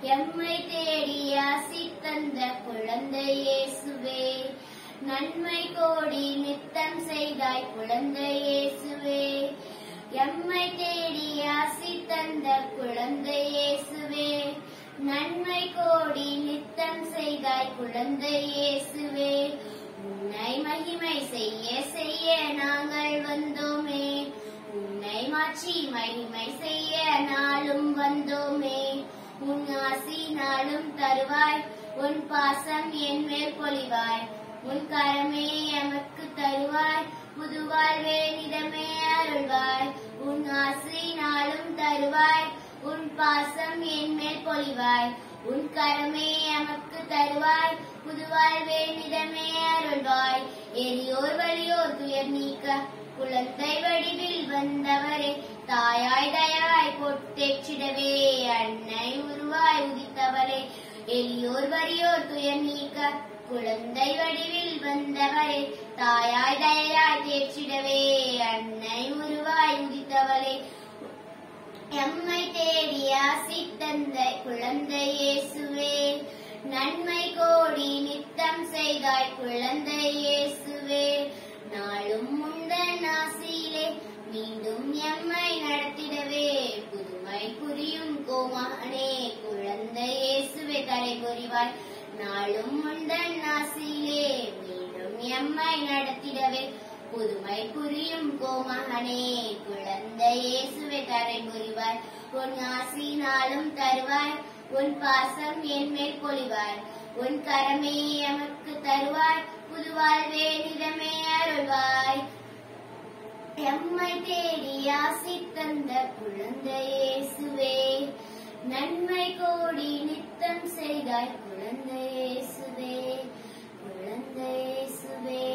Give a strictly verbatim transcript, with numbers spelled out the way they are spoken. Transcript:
எம்மை தேடி ஆசி தந்த குழந்தை இயேசுவே, நன்மை கோடி நித்தம் செய்தாய் குழந்தை இயேசுவே. எம்மை தேடி ஆசி தந்த குழந்தை இயேசுவே, நன்மை கோடி நித்தம் செய்தாய் குழந்தை இயேசுவே. உன்னை மகிமை செய்ய செய்ய நாங்கள் வந்தோமே, உன்னை மாற்றி மகிமை செய்ய நாளும் வந்தோமே. உன் ஆசி நாளும் தருவாய், உன் பாசம் என் மேல் பொழிவாய். உன் கரமே எமக்கு தருவாய், புது வாழ்வே நிதமே அருள்வாய். உன் ஆசி நாளும் தருவாய், உன் பாசம் என் மேல் பொழிவாய். உன் கரமே எமக்கு தருவாய், புது வாழ்வே நிதமே அருள்வாய். எளியோர் வலியோர் துயர் நீக்க குழந்தை வடிவில் வந்தவரே, தாயாய் தயாய் பொட்டேற்றிடவே அன்னை உருவாய் உதித்தவளே. எளியோர் வலியோர் துயர் நீக்க குழந்தை வடிவில் வந்தவரே, தாயாய் தயாய் தேற்றிடவே அன்னை உருவாய் உதித்தவளே. எம்மை தேடி ஆசி தந்த குழந்தை இயேசுவே, நன்மை கோடி நித்தம் செய்தாய் குழந்தை இயேசுவே. நாளும் முந்தன் ஆசியிலே மீண்டும் எம்மை நடத்திடவே, புதுமை புரியும் கோமகனே குழந்தை இயேசுவே தலை புரிவாய். நாளும் முந்தன் ஆசியிலே மீண்டும் எம்மை நடத்திடவே, புதுமை புரியும் கோமகனே குழந்தை இயேசுவே தலை புரிவாய். உன் ஆசி நாளும் தருவாய், உன் பாசம் என் மேல் பொழிவாய். உன் கரமே எமக்கு தருவாய், புது வாழ்வே நிதமே அருள்வாய். எம்மை தேடி ஆசி தந்த குழந்தை இயேசுவே, நன்மை கோடி நித்தம் செய்தாய் குழந்தை இயேசுவே, குழந்தை இயேசுவே.